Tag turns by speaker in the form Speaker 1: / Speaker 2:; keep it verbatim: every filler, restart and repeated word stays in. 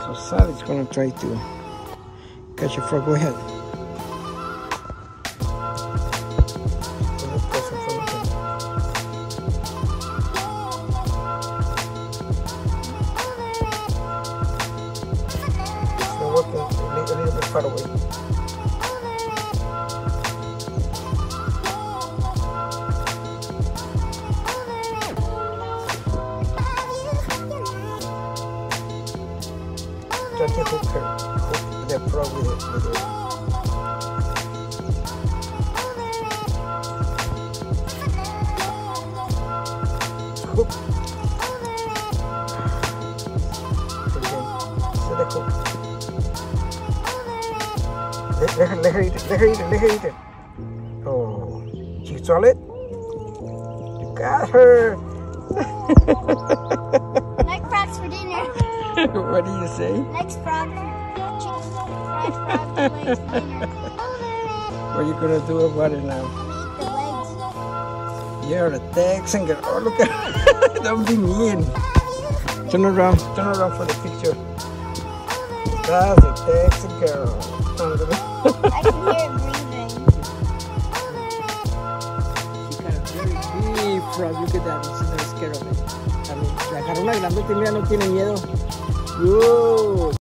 Speaker 1: So Sally's gonna try to catch a frog. Go ahead. It's not working. A little bit far away. Try to hook her, hook the frog with it. With it. Hook. Again. See the hook. Let, let, her, let her eat it. Let her eat it. Let her eat it. Oh, she swallowed it. You got her.
Speaker 2: Next frogs for dinner.
Speaker 1: What do you say?
Speaker 2: Next frog. Chicken fried frog legs for dinner.
Speaker 1: What are you gonna do about it now?
Speaker 2: Eat the legs.
Speaker 1: You're a Texan girl. Oh, look at don't be mean. Turn around. Turn around for the picture. That's a Texan girl.
Speaker 2: I can hear it breathing.
Speaker 1: She got a very big frog. Look at that. She's not scared of it. I mean, la carona grande mira no tiene miedo. Yo.